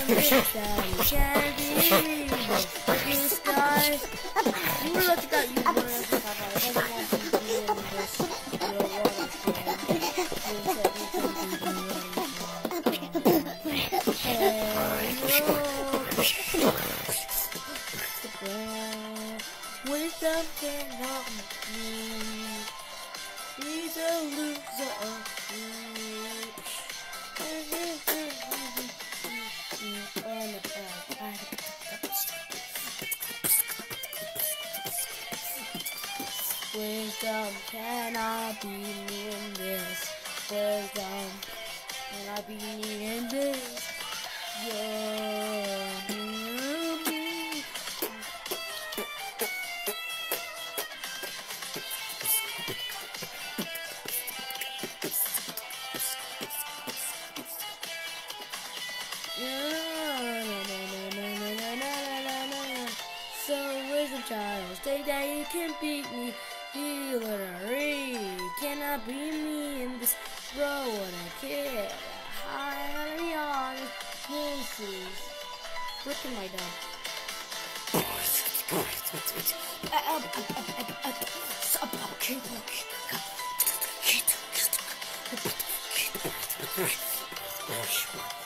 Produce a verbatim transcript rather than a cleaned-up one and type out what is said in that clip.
Daddy can't be blue sky. You were looking at you were looking at I don't want to be in this real water wisdom cannot be. He's a loser of me. Wisdom cannot be me in this. Wisdom cannot be me in this. Yeah. So wisdom child, say that you can beat me. You literally cannot beat me in this road. I kid. High on this is breaking my dog.